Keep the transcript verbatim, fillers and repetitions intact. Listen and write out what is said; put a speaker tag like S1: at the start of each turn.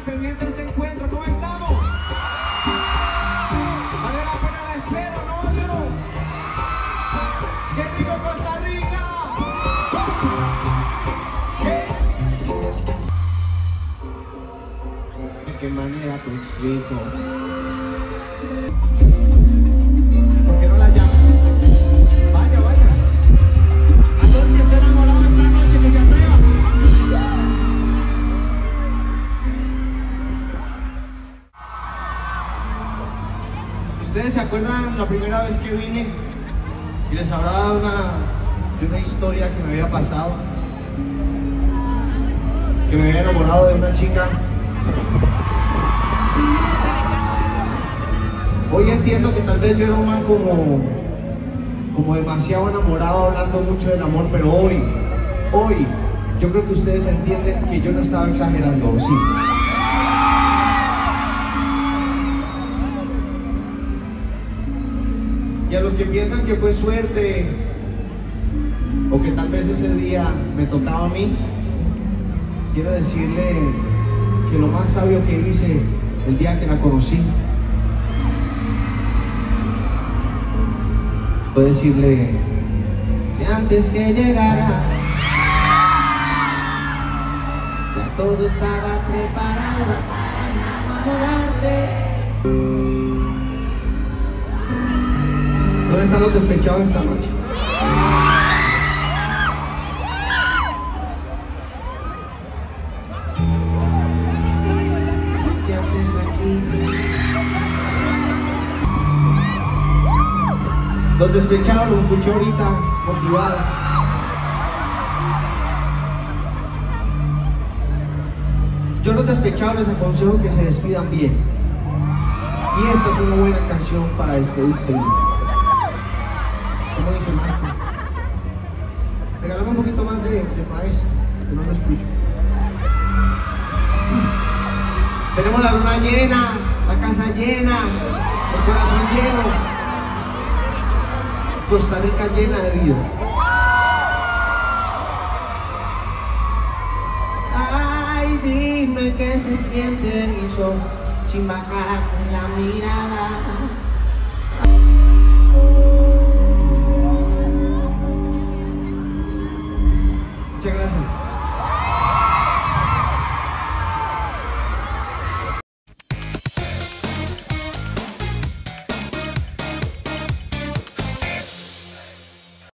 S1: pendientes de este encuentro. ¿Cómo estamos? Vale la pena la espera, ¿no? ¿no? ¡Qué rico Costa Rica! ¿Qué? ¿De qué manera te explico? ¿Por qué no la llamo? Vaya, vaya. A todos que estén enamorados esta noche, que se atrevan. ¿Ustedes se acuerdan la primera vez que vine y les hablaba de una, de una historia que me había pasado? Que me había enamorado de una chica. Hoy entiendo que tal vez yo era un man como, como demasiado enamorado, hablando mucho del amor, pero hoy, hoy, yo creo que ustedes entienden que yo no estaba exagerando, ¿sí? Y a los que piensan que fue suerte o que tal vez ese día me tocaba a mí, quiero decirle que lo más sabio que hice el día que la conocí fue decirle que antes que llegara ya todo estaba preparado para enamorarte. ¿Dónde están los despechados esta noche? ¿Qué haces aquí? Los despechados los escuché ahorita, motivados. Yo los despechados les aconsejo que se despidan bien. Y esta es una buena canción para despedirse bien. ¿Cómo dice el maestro? Regálame un poquito más de, de maestro, que no lo escucho. Tenemos la luna llena, la casa llena, el corazón lleno. Costa Rica llena de vida. Ay, dime qué se siente en mis ojos sin bajarte la mirada.